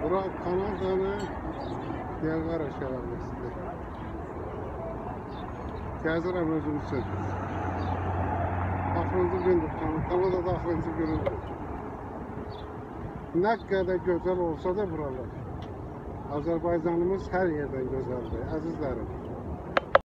Bura Kanada'nın Niagara şəlaləsidir. Gəzirəm özüm üçün. Axırıncı gündür, Kanada'da axırıncı günüdür. Nə qədər gözəl olsa da buralar, Azərbaycanımız hər yerdən gözəldir, əzizlərim.